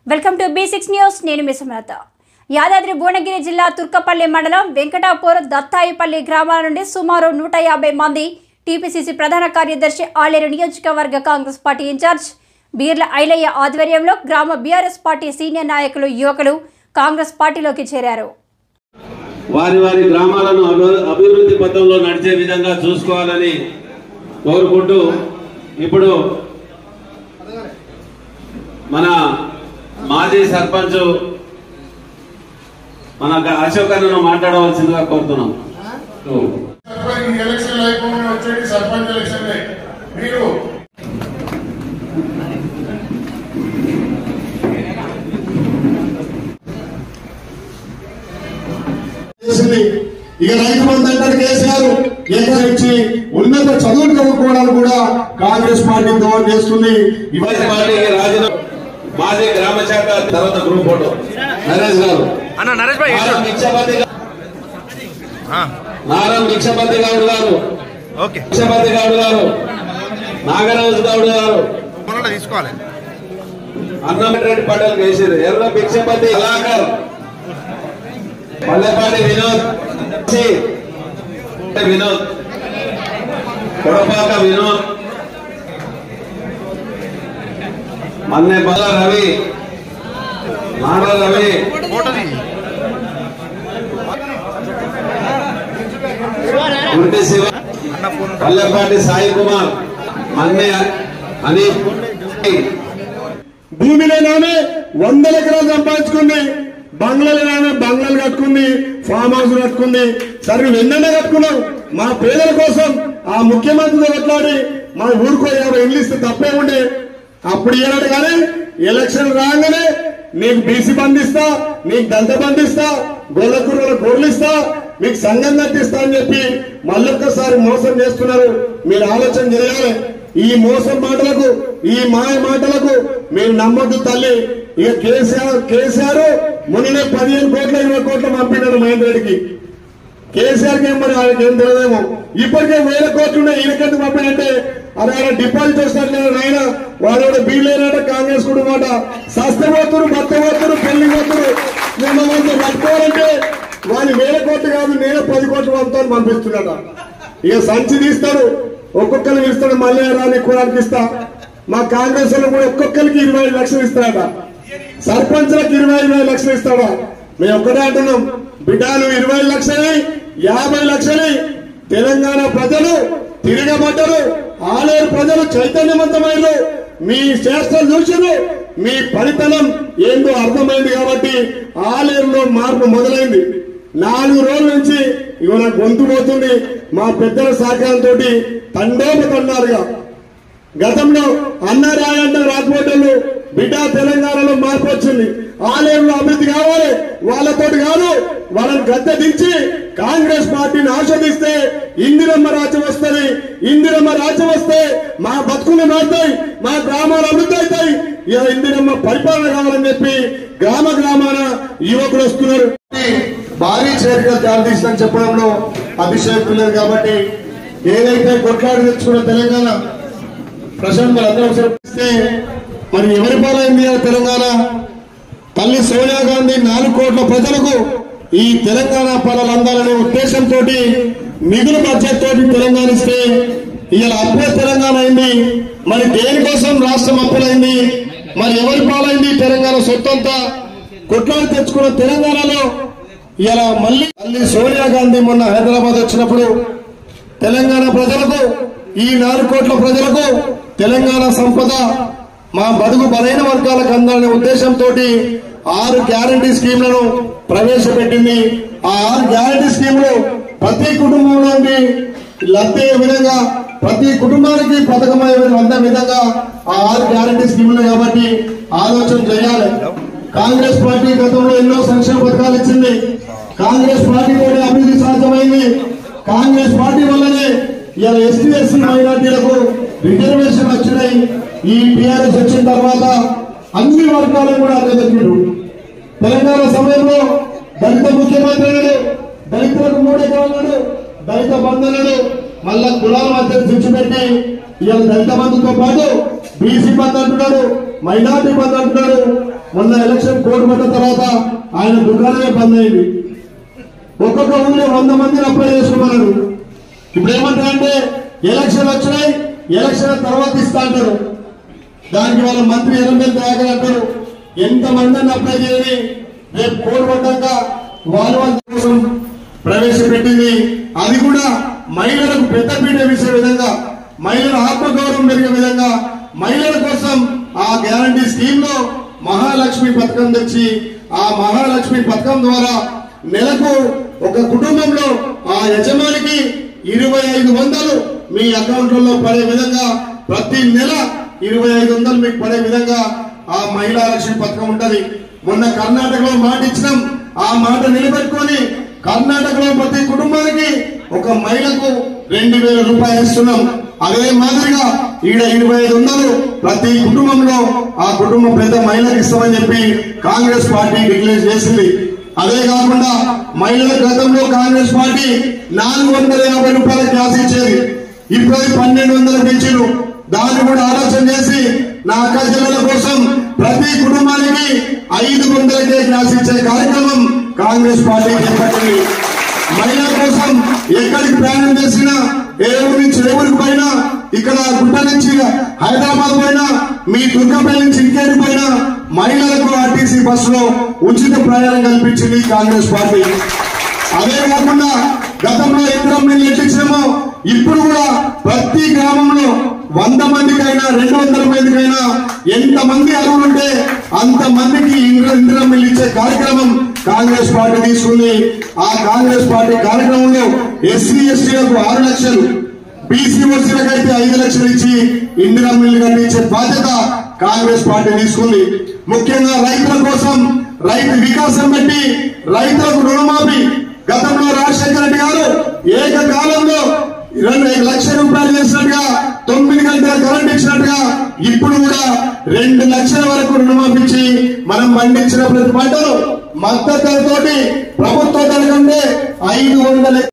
Welcome to B6 news. నేను మిసమలత. యాదాద్రి భువనగిరి జిల్లా తుర్కపల్లి మండలం వెంకటాపూర్ దత్తాయిపల్లి గ్రామాల నుండి సుమారు 150 మంది టీపీసీసీ ప్రధాన కార్యదర్శి ఆలేరు నియోజకవర్గ కాంగ్రెస్ పార్టీ ఇన్ఛార్జ్ బీర్ల ఐలయ్య ఆధ్వర్యంలో గ్రామ బీఆర్ఎస్ పార్టీ సీనియర్ నాయకులు యువకులు కాంగ్రెస్ పార్టీలోకి చేరారు. వారి వారి గ్రామాలను అభివృద్ధి పథంలో నడిచే విధంగా చూసుకోవాలని కోరుకుంటూ ఇప్పుడు మన మాజీ సర్పంచ్ మన అశోక్ అన్నను మాట్లాడవలసిందిగా కోరుతున్నాం. సర్పంచ్ ఎలక్షన్ మీరు ఇక రైతు బంధు అంటారు కేసీఆర్ ఇచ్చి ఉన్నత చదువులు చదువుకోవడానికి కూడా కాంగ్రెస్ పార్టీ దోహదం చేస్తుంది. మాజీ గ్రామ శాఖ తర్వాత గ్రూప్ ఫోటో నరేష్ గారు నారాయణ భిక్షపతి గౌడ్ గారు భిక్షపతి గౌడ్ గారు నాగరాజు గౌడ్ గారు తీసుకోవాలి. అన్నమరెడ్డి పటేల్ కేసీఆర్ ఎర్ర భిక్షపతి కళాకర్ పల్లెపాటి వినోద్ వినోద్ కొడపాక వినోద్ మన్నే బల రవి నాడ రవి గుంటి శివ పల్లెపాటి సాయి కుమార్ మన్నే అని భూమిలోనే 100 ఎకరాలు సంపాదించుకుంది, బంగ్లాలోనే బంగ్లాలు కట్టుకుంది, ఫామ్ హౌస్ కట్టుకుంది. సరే ఎన్నెన్నో కట్టుకున్నాం. మా పేదల కోసం ఆ ముఖ్యమంత్రితో కొట్లాడి మా ఊరుకో 50 ఇండ్లు ఇస్తే తప్పే ఉండే. అప్పుడు ఏనాడు కానీ ఎలక్షన్ రాగానే నీకు బీసీ బంధిస్తా, నీకు దళిత బంధిస్తా, గొల్లకూరల గొర్రెలు ఇస్తా, మీకు సంఘం కట్టిస్తా అని చెప్పి మళ్ళొక్కసారి మోసం చేస్తున్నారు. మీరు ఆలోచన చేయాలి. ఈ మోసం మాటలకు, ఈ మాయ మాటలకు మీరు నమ్మద్దు తల్లి. ఇక కేసీఆర్ మొన్ననే 15 కోట్ల 20 కోట్లు పంపినాడు మహేందర్ రెడ్డికి. కేసీఆర్ కి మరి ఆయనకి ఏం తెలియదేమో. ఇప్పటికే 1000 కోట్లు ఉన్నాయి. ఈయనకెందుకు పంపినంటే అది ఆయన డిపాజిట్ చేసినట్లేదు. ఆయన వాడు బీలేనాట కాంగ్రెస్ కుటుంబ సస్తపోతురు, బత్తపోతురు, పెళ్లి పోతురు. మేము పట్టుకోవాలంటే వాని 1000 కోట్లు కాదు, నేను 10 కోట్లు పంపుతాను పంపిస్తున్నాడ. ఇక సంచి తీస్తాడు, ఒక్కొక్కరు ఇస్తాడు. మళ్ళీ రాని కులానికి ఇస్తా. మా కాంగ్రెస్ లో కూడా ఒక్కొక్కరికి 25 లక్షలు ఇస్తాడట. సర్పంచ్లకు 25 లక్షలు ఇస్తాడా? మేము ఒక్కటే అంటున్నాం, బిడ్డలు 20 లక్షలు 50 లక్షలు తెలంగాణ ప్రజలు తిరగబడ్డరు. ఆలేరు ప్రజలు చైతన్యవంతమైన మీ చేష్టలు చూసారు. మీ పనితనం ఏందో అర్థమైంది కాబట్టి ఆలేరులో మార్పు మొదలైంది. 4 రోజుల నుంచి ఇవాళ గొంతు పోతుంది. మా పెద్దల సహకారంతో తండోపతండాలుగా గతంలో అన్నారాయంటే రాకపోటలు బిడ్డ తెలంగాణలో మార్పు వచ్చింది. ఆలయంలో అభివృద్ధి కావాలి. వాళ్ళతో కాదు, వాళ్ళని గద్దె దించి కాంగ్రెస్ పార్టీని ఆస్వాదిస్తే ఇందిరమ్మ రాజ్యం వస్తుంది. ఇందిరమ్మ రాజ్యం వస్తే మా బతుకులు మారుతాయి, మా గ్రామాలు అభివృద్ధి అవుతాయి. ఇక ఇందిరమ్మ పరిపాలన కావాలని చెప్పి గ్రామాన యువకులు వస్తున్నారు. భారీ చేరికలు దారితీస్తుందని చెప్పడంలో అభిషేకం లేదు. కాబట్టి ఏదైతే కొట్లాడి తెచ్చుకున్న తెలంగాణ ప్రశాంత్ అందరూ సరిపిస్తే మరి ఎవరి పాలైంది తెలంగాణ? తల్లి సోనియా గాంధీ 4 కోట్ల ప్రజలకు ఈ తెలంగాణ పాలన అందాలనే ఉద్దేశంతో మిగులు బడ్జెట్ తోటి తెలంగాణ ఇస్తే ఇవాళ అప్పుడే తెలంగాణ అయింది. మరి దేనికోసం రాష్ట్రం అప్పులైంది? మరి ఎవరి పాలైంది తెలంగాణ? సొంతంతా కొట్లాడి తెచ్చుకున్న తెలంగాణలో ఇలా మళ్ళీ తల్లి సోనియా గాంధీ మొన్న హైదరాబాద్ వచ్చినప్పుడు తెలంగాణ ప్రజలకు, ఈ 4 కోట్ల ప్రజలకు తెలంగాణ సంపద మా బడుగు బలైన వర్గాలకు అందాలనే ఉద్దేశంతో 6 గ్యారంటీ స్కీమ్లను ప్రవేశపెట్టింది. ఆ 6 గ్యారంటీ స్కీమ్లు ప్రతి కుటుంబంలోకి లబ్ధే విధంగా, ప్రతి కుటుంబానికి పథకమయ్యే విధంగా ఆ 6 గ్యారంటీ స్కీమ్లు కాబట్టి ఆలోచన చేయాలి. కాంగ్రెస్ పార్టీ గతంలో ఎన్నో సంక్షేమ పథకాలు ఇచ్చింది. కాంగ్రెస్ పార్టీతోనే అభివృద్ధి సాధ్యమైంది. కాంగ్రెస్ పార్టీ వల్లనే ఇలా ఎస్టీ ఎస్సీ మైనార్టీలకు రిజర్వేషన్ వచ్చినాయి. ఈ టీఆర్ఎస్ వచ్చిన తర్వాత అన్ని వర్గాలను కూడా అందజేసారు. తెలంగాణ సమయంలో దళిత ముఖ్యమంత్రి అన్నాడు, దళితులకు 3 ఎకరాలు, దళిత బంధువులు, మళ్ళా కులాల మధ్య తెచ్చిపెట్టి ఇవాళ దళిత బంధుతో పాటు బీసీ బంధు అంటున్నాడు, మైనార్టీ బంధు అంటున్నాడు. మొన్న ఎలక్షన్ కోడ్ పడ్డ తర్వాత ఆయన దుకాణమే బంద్ అయింది. ఒక్కొక్క ఊళ్ళో 100 మందిని అప్లై చేసుకోమన్నారు. ఇప్పుడు ఏమంటారంటే ఎలక్షన్ వచ్చినాయి, ఎలక్షన్ తర్వాత ఇస్తా అంటారు. దానికి వాళ్ళ మంత్రి ఎర్రమేలు దయాకర్ అంటారు ఎంతమందిని అప్లై చేయని రేపు కోడ్ పడ్డాక వాళ్ళ కోసం ప్రవేశపెట్టింది. అది కూడా మహిళలకు పెద్దపీట వేసే విధంగా, మహిళల ఆత్మగౌరవం పెరిగే విధంగా, మహిళల కోసం ఆ గ్యారంటీ స్కీమ్ లో మహాలక్ష్మి పథకం తెచ్చి ఆ మహాలక్ష్మి పథకం ద్వారా నెలకు ఒక కుటుంబంలో ఆ యజమానికి 2500 మీ అకౌంట్లలో పడే విధంగా, ప్రతి నెల 2500 మీకు పడే విధంగా ఆ మహిళా లక్ష్మి పథకం ఉంటది. మొన్న కర్ణాటకలో మాట ఇచ్చినాం, ఆ మాట నిలబెట్టుకొని కర్ణాటకలో ప్రతి కుటుంబానికి ఒక మహిళకు 2000 రూపాయలు ఇస్తున్నాం. అదే మాదిరిగా ఈడ 2500 ప్రతి కుటుంబంలో ఆ కుటుంబం పెద్ద మహిళకు ఇస్తామని చెప్పి కాంగ్రెస్ పార్టీ డిక్లేర్ చేసింది. అదే కాకుండా మహిళల గతంలో కాంగ్రెస్ పార్టీ 450 రూపాయల గ్యాస్ ఇచ్చేది, ఇప్పుడు 1200 పెంచారు. దాన్ని కూడా ఆలోచన చేసి నా అక్క చెల్లెల కోసం ప్రతి కుటుంబానికి 500కే గ్యాస్ ఇచ్చే కార్యక్రమం కాంగ్రెస్ పార్టీ చేపట్టింది. మహిళల కోసం ఎక్కడికి ప్రయాణం చేసినా, ఏ ఊరి నుంచి ఏ ఊరికి పోయినా, ఇక్కడ గుట్ట నుంచి హైదరాబాద్ పోయినా, మీ దుర్గపల్లి నుంచి ఇంకేడికి పోయినా మహిళలకు ఆర్టీసీ బస్సులో ఉచిత ప్రయాణం కల్పించింది కాంగ్రెస్ పార్టీ. అదే కాకుండా గతంలో ఇంద్రమ్మ ఇల్లు ఎట్టించామో ఇప్పుడు కూడా ప్రతి గ్రామంలో 100 మందికైనా 200 మందికైనా ఎంతమంది అర్హులుంటే అంతమందికి ఇంద్రమ్మ ఇల్లు ఇచ్చే కార్యక్రమం కాంగ్రెస్ పార్టీ తీసుకుంది. ఆ కాంగ్రెస్ పార్టీ కార్యక్రమంలో ఎస్సీ ఎస్టీలకు 6 లక్షలు, బీసీ ఓసీలకు అయితే 5 లక్షలు ఇచ్చి ఇందిరమ్మ ఇల్లు కట్టించే బాధ్యత కాంగ్రెస్ పార్టీ తీసుకుంది. ముఖ్యంగా రైతుల కోసం రైతు వికాసం పెట్టి రైతులకు రుణమాఫీ గతంలో రాజశేఖర రెడ్డి గారు ఏకకాలంలో 25 లక్షల రూపాయలు చేసినట్టుగా, 9 గంటల కరెంట్ ఇచ్చినట్టుగా ఇప్పుడు కూడా 2 లక్షల వరకు రుణమాఫించి మనం పండించిన ప్రతి పంటను మద్దతు ధరతోటి ప్రభుత్వ ధర కంటే 500